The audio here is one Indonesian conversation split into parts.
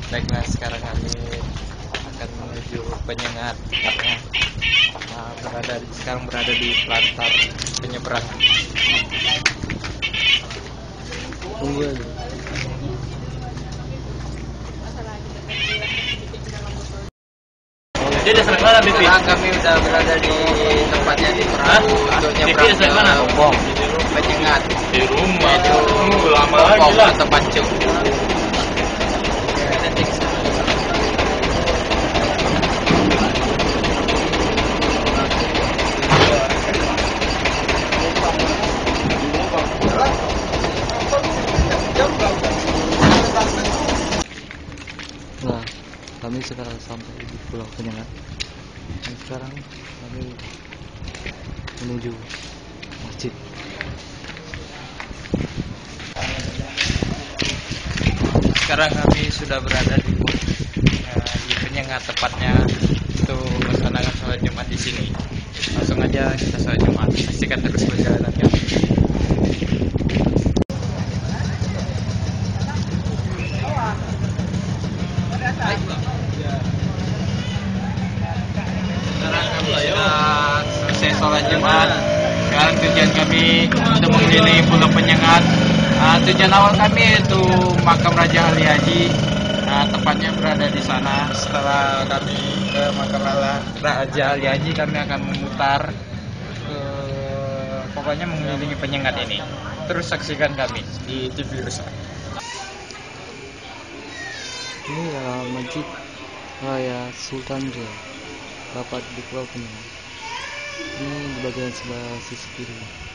Baiklah, sekarang kami akan menuju Penyengat. Sekarang berada di Pelantar Penyeberangan. Tunggu aja. Jadi dasar mana BP? Sekarang kami sudah berada di tempatnya di perahu untuk nyebrang ke Bom. Penyengat. Di rumah. Itu Lama lagi Bom lah. atau Pancung. Nah, kami sekarang sampai di Pulau Penyengat. Dan sekarang kami menuju masjid. Sekarang kami sudah berada di Penyengat, tepatnya untuk melaksanakan sholat Jumat di sini. Langsung aja kita sholat Jumat. Saksikan terus perjalanan kami. Sekarang kami sudah selesai sholat Jumat. Sekarang tujuan kami untuk mengelilingi Pulau Penyengat. Tujuan awal kami itu makam Raja Ali Haji. Tepatnya berada di sana. Setelah kami ke makam Raja Ali Haji, kami akan memutar pokoknya mengelilingi Penyengat ini. Terus saksikan kami di TV Rusa. Ini adalah Masjid Raya Sultan Ria, dapat di Pulau Penyengat. Ini di bagian sebelah sisi kiri.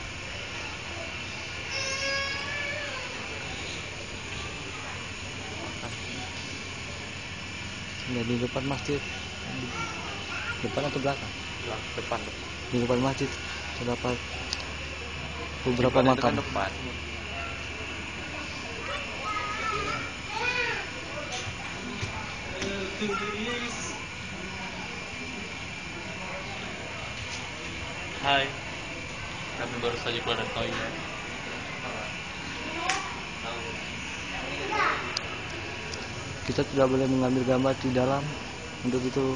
Nah, di depan masjid, depan atau belakang? Depan. Di depan masjid terdapat beberapa makam. Depan. Hai. Kami baru saja keluar dari toilet. Kita tidak boleh mengambil gambar di dalam. Untuk itu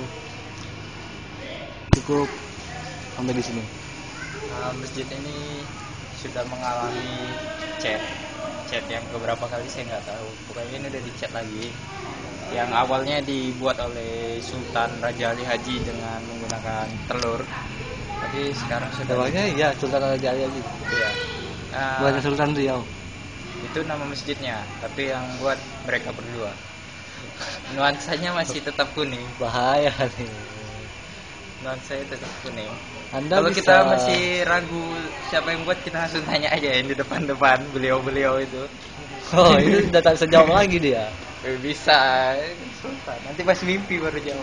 cukup sampai di sini. Masjid ini sudah mengalami cat yang beberapa kali saya nggak tahu. Pokoknya ini udah dicat lagi. Yang awalnya dibuat oleh Sultan Raja Ali Haji dengan menggunakan telur. Tapi sekarang sudah Namanya ya Sultan Raja Ali Haji. Iya. Bukan Sultan Riau. Itu nama masjidnya, tapi yang buat mereka berdua. Nuansanya masih tetap kuning. Bahaya nih. Nuansanya tetap kuning. Anda Kalau bisa... kita masih ragu siapa yang buat, kita langsung tanya aja yang di depan beliau itu. Oh, itu udah tak sejauh lagi dia. Bisa. Nanti pas mimpi baru jawab.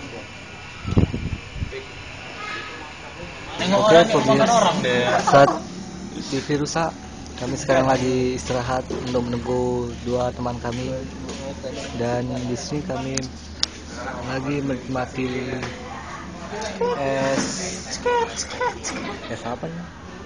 Oke, pemirsa saat di Virusa, kami sekarang lagi istirahat untuk menunggu dua teman kami. Dan di sini kami lagi menikmati es apa nih?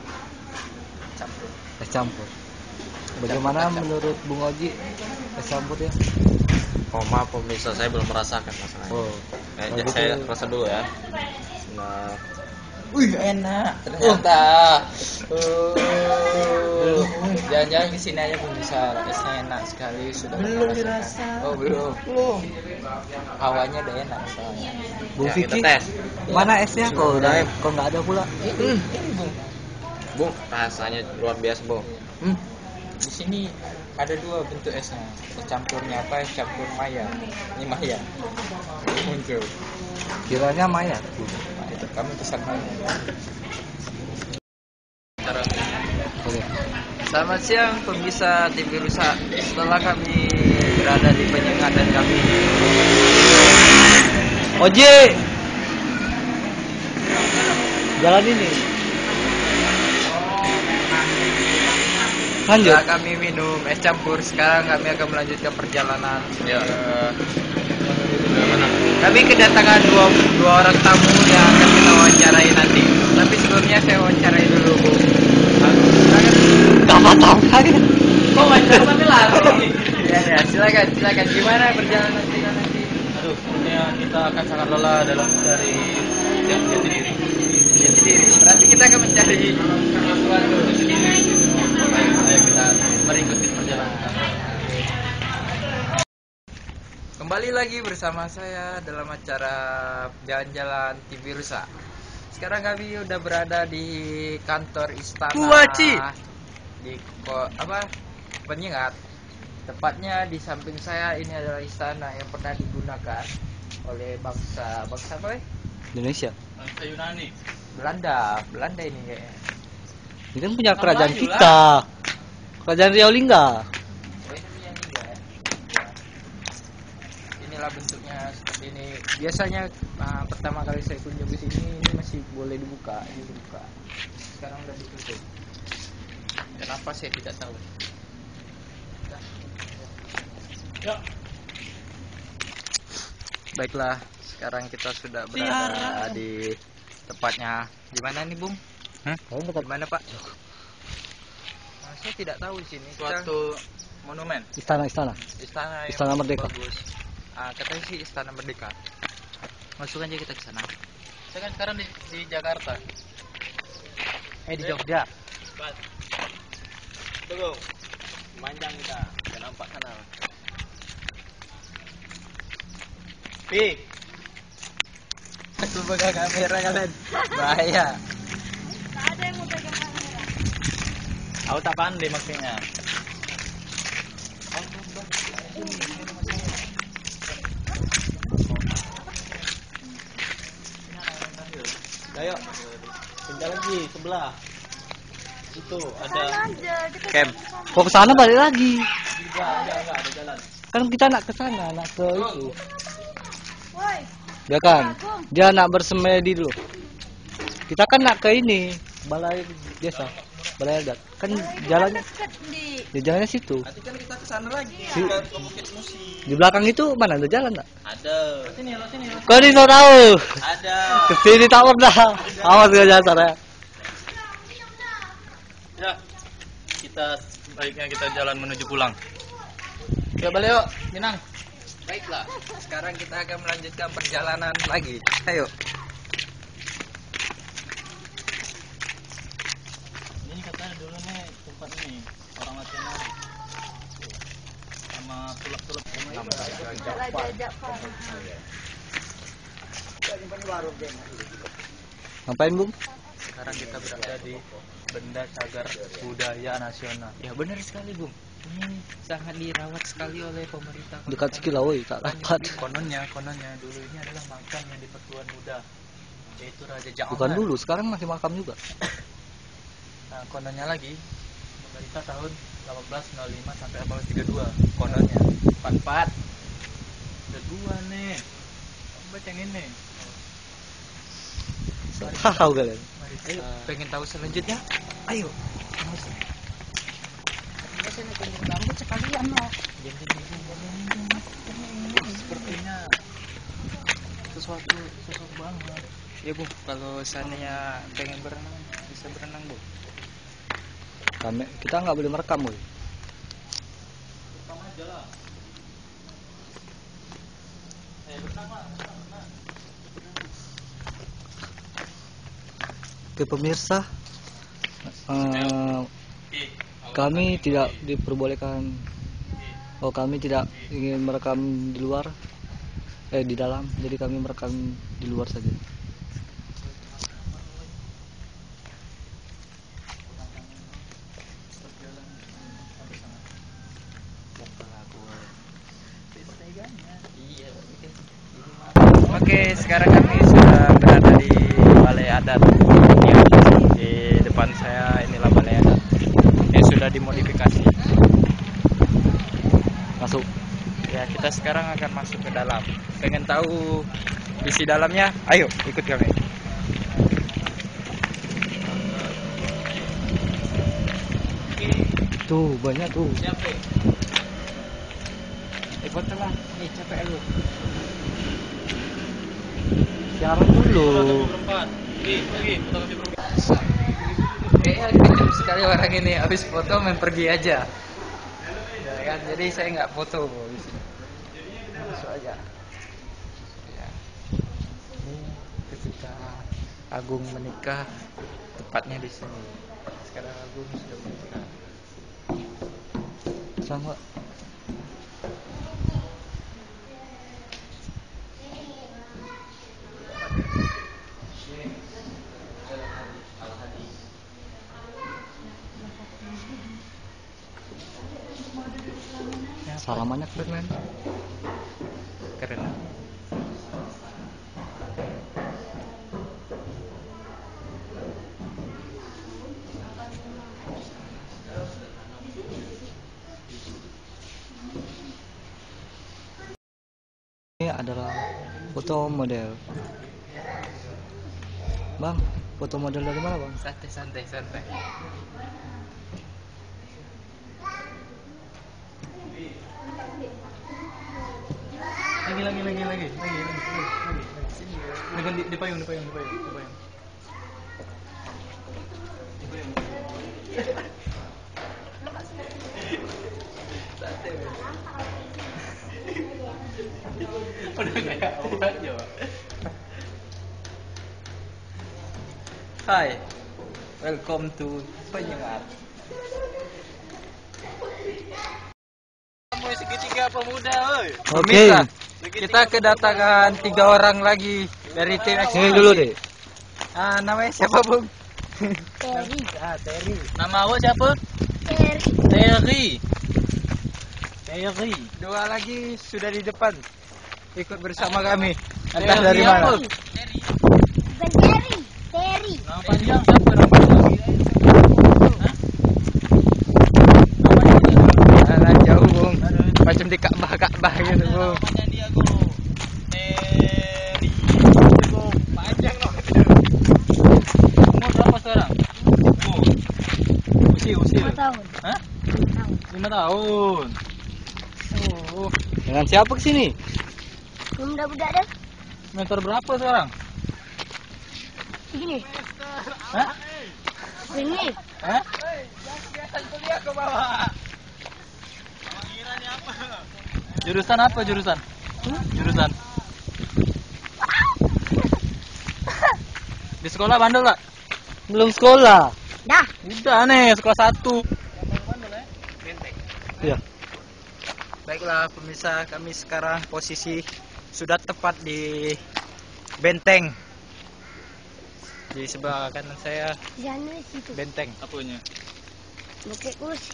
Es campur. Bagaimana menurut Bung Oji es campurnya? Oh maaf pemirsa, saya belum merasakan masalahnya. Oh, Saya rasa dulu ya. Nah, Wih, enak ternyata. Jangan-jangan kesini aja pun bisa. Esnya enak sekali, sudah Belum merasakan. dirasa. Oh belum. Hawanya udah enak soalnya. Bung ya, kita Vicky, tes. mana esnya? Kok Sudah. nggak ada pula? Ini Bung. Bung, rasanya luar biasa, Bung. Di sini ada dua bentuk esnya. Es campurnya apa? Es campur maya. Ini maya. Ini muncul. Kiranya Maya. Nah, itu kami pesan maya. Oke. Selamat siang pemirsa TV Rusa. Setelah kami berada di Penyengat dan kami Oji, jalan ini. Lanjut. setelah kami minum es campur, sekarang kami akan melanjutkan perjalanan. Kami kedatangan dua orang tamu yang akan kita wawancarai nanti. Tapi sebelumnya saya wawancarai dulu, Bu. Gak tahu kali. Kok wawancara tapi lari? Ya, silakan. Gimana perjalanan kita nanti? sepertinya kita akan sangat lelah dalam mencari jati diri. Jati diri. Berarti kita akan mencari sesuatu jati diri. Ayo kita mengikuti perjalanan. Kembali lagi bersama saya dalam acara jalan-jalan TV Rusa. Sekarang kami udah berada di kantor istana di Penyengat. Tepatnya di samping saya ini adalah istana yang pernah digunakan oleh bangsa apa? Indonesia. Bangsa Yunani. Belanda ini kayaknya. Ini kan punya kerajaan kita. Kerajaan Riau Lingga. Oh, ini punya Lingga ya? Ya. Inilah bentuknya seperti ini. Biasanya pertama kali saya kunjung ke sini ini masih boleh dibuka. Sekarang udah ditutup. Kenapa saya tidak tahu. Ya. Baiklah, sekarang kita sudah berada di tepatnya. Di mana nih, Bung? Di mana, Pak? Saya tidak tahu di sini. Suatu monumen. Istana. Istana yang Istana Merdeka. bagus. Katanya sih Istana Merdeka. Masuk aja kita ke sana. Saya kan sekarang di Jakarta. Di Jogja. Tunggu. Manjang kita. Jangan nampak sana. Pi. Aku pegang kamera kalian. Bahaya. Ada yang mau pegang kamera. Aku tak pandai maksudnya. Ayo. Pindah lagi sebelah. Itu ada Sana aja, kita Camp. Kok ke sana balik lagi? enggak ada jalan. Kan kita nak ke sana, nak ke itu. Woi, Ya kan? Dia nak bersemedi dulu. Kita kan nak ke ini, balai desa, balai adat. Kan jalannya deket di jalannya situ. Nanti kan kita ke sana lagi. Si- Ke Bukit Musi. Di belakang itu mana ada jalan tak? Ada. Sini. Kau ini tak tahu. Ada. Kesini tak pernah. Awas gak jalan sana. Ya. Baiknya kita jalan menuju pulang. Ya balik yuk, Minang. Baiklah, sekarang kita akan melanjutkan perjalanan lagi. Ayo. Ini katanya dulu nih tempat ini orang latihan nari. Sama sulap-sulap jajak Pak. Ngapain, Bung? Sekarang kita berada di Benda Cagar Budaya Nasional. Ya benar sekali, Bung. Ini sangat dirawat sekali oleh pemerintah. Dekat Sekilawi, tak dapat. Kononnya dulu ini adalah makam yang di Pertuan Muda, yaitu Raja Jaoman. Bukan dulu, sekarang masih makam juga. Nah, kononnya lagi pemerintah tahun 1805 sampai 1832. Kononnya 44. ada dua nih. Baca yang ini. Tahu kalian. Mari Ayo, kita pengen tahu selanjutnya? Ayo. Biasanya pinjam rambut sekalian loh. sepertinya sesuatu banget. Ya, Bu. Kalau seandainya pengen berenang, bisa berenang, Bu. Kita nggak boleh merekam, boy. Pertama aja lah. Pertama. Oke pemirsa, kami tidak diperbolehkan. Kami tidak ingin merekam di luar, di dalam. Jadi kami merekam di luar saja. Oke, sekarang kami sudah berada di Balai Adat. Ya, di depan saya inilah Balai Adat yang sudah dimodifikasi. Masuk. Ya, kita sekarang akan masuk ke dalam. Pengen tahu isi dalamnya? Ayo, ikut kami. Tuh banyak tuh. Siapa? Foto lah, nih capek lu. Siaran dulu. Berempat. Fotografi berempat. Kayaknya kejam sekali orang ini, habis foto main pergi aja. Ya kan, jadi saya nggak foto di sini. Masuk aja. ketika Agung menikah, tepatnya di sini. Sekarang Agung sudah menikah. Sama. Salamannya keren men. Keren. Ini adalah foto model. Bang, foto model dari mana bang? Santai. Lagi. Di payung. Udah kayak apa aja, Pak. Hai, welcome to Penyengat. Segitiga pemuda, oi. Oke. Kita kedatangan 3 orang lagi dari tim Sini ekspedisi. dulu deh. Namanya siapa, Bung? Terry. Terry. Nama awak siapa? Terry. Terry. 2 lagi sudah di depan. Ikut bersama kami. Entah dari mana. Bukan Terry. Nama panjang siapa? Nama panjang. Hah? Nama jauh, Bung. Macam di Ka'bah gitu, Bung. Panjang dia, Bung. Terry. Bung. Panjang loh. Umur berapa sekarang? Usia. 5 tahun. Hah? 5 tahun. Oh, Dengan siapa kesini? Budak-budak dah. meter berapa sekarang? Begini. Hah? Ini. Hah? Kuliah ke bawah. Jurusan apa jurusan? Jurusan. Di sekolah bandel tak? Belum sekolah. Dah. Udah nih, sekolah 1. Iya. Baiklah pemirsa, kami sekarang posisi sudah tepat di benteng. Di sebelah kanan saya Jangan di situ. benteng. Apanya? Bukit kursi.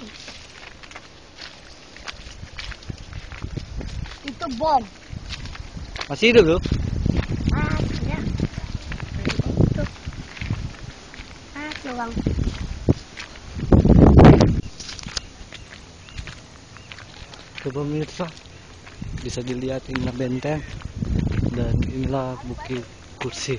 Itu bom. Masih hidup lu? Ya. Tuh. Bang. Ke pemirsa bisa dilihat inilah benteng dan inilah bukit kursi.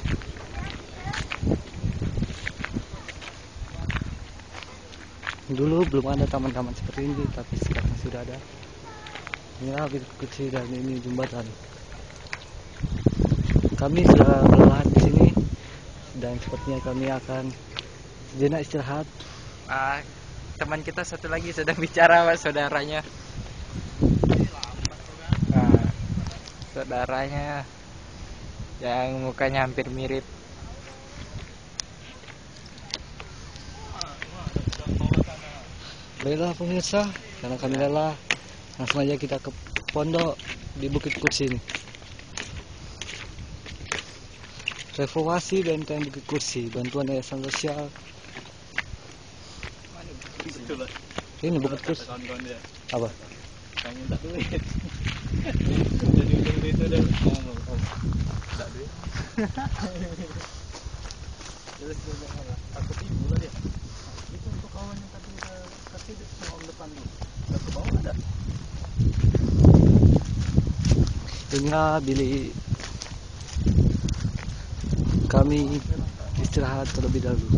Dulu belum ada taman-taman seperti ini, tapi sekarang sudah ada. Inilah bukit kursi dan ini jembatan. Kami sudah kelelahan di sini dan sepertinya kami akan sejenak istirahat. Teman kita satu lagi sedang bicara sama saudaranya. Saudaranya yang mukanya hampir mirip. Baiklah pemirsa, karena kami lelah, langsung aja kita ke pondok di Bukit Kursi ini. Reformasi benteng Bukit Kursi, bantuan yayasan sosial. Ini Bukit Kursi. Apa? Kamu minta duit. Jadi ujung itu dah. Tak duit. Terus dia bilang apa? Aku tipu lah dia. Itu untuk kawan yang tadi kita kasih di semua depan tu. Dah ke bawah ada. Inilah bilik kami istirahat terlebih dahulu.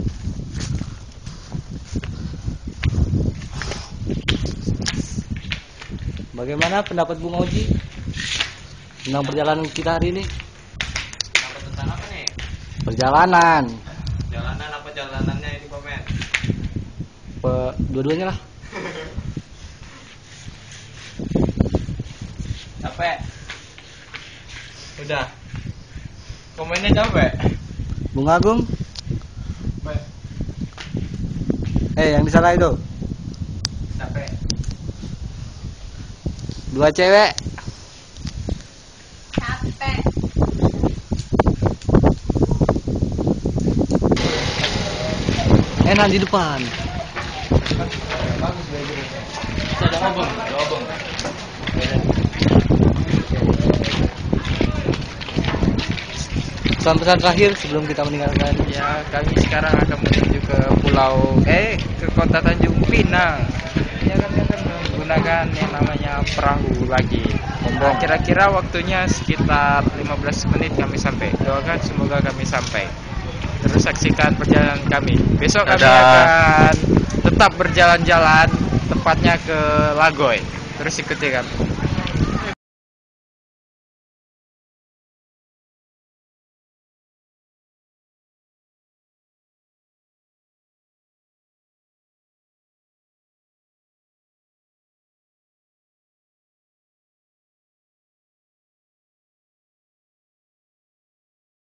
Bagaimana pendapat Bung Oji tentang perjalanan kita hari ini? Tentang apa nih? Perjalanan, Jalanan apa jalanannya ini komen? dua-duanya lah. Capek. Udah. Komennya capek. Bung Agung. Yang di sana itu. Capek. 2 cewek. Capek. Enak di depan. Ada obong. Pesan-pesan terakhir sebelum kita meninggalkan. Ya, kami sekarang akan menuju ke ke kota Tanjung Pinang. Ya, kami akan menggunakan yang namanya perahu lagi. Nah, kira-kira waktunya sekitar 15 menit kami sampai. Doakan semoga kami sampai. Terus saksikan perjalanan kami. Besok kami akan tetap berjalan-jalan, tepatnya ke Lagoy. Terus ikuti kami.